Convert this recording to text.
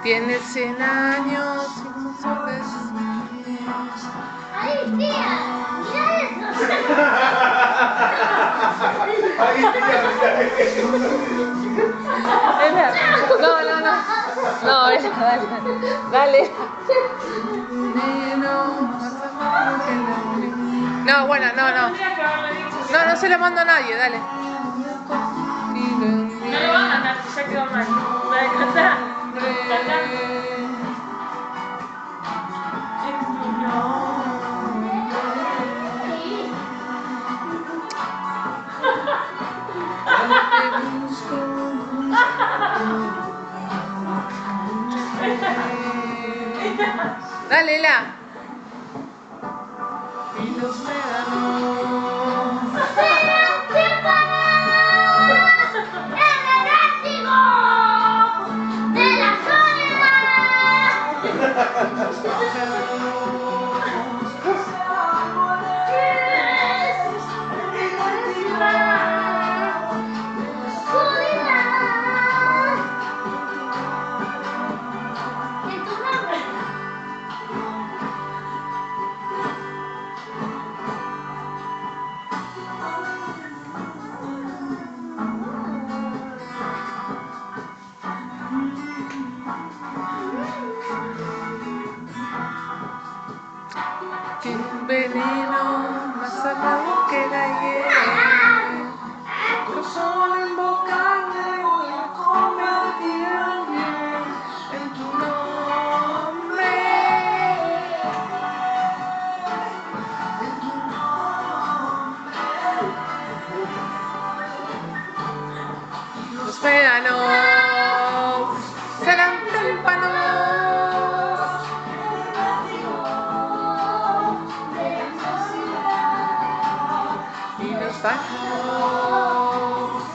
Tiene 100 años y muchos de ¡Ay, tía! ¡Mira eso! Ay, tía, No, no, no. No, dale. Dale. No, bueno, no, no. No, no se lo mando a nadie, dale. No lo va a mandar, si ya quedó mal. Dale, canta. Canta. Es tu Dale, la. Y los médanos. ¡De la Que un veneno más amargo que la hiel. Solo invocando voy a convertirme en tu nombre. En tu nombre. Los médanos serán témpanos. Y los bajos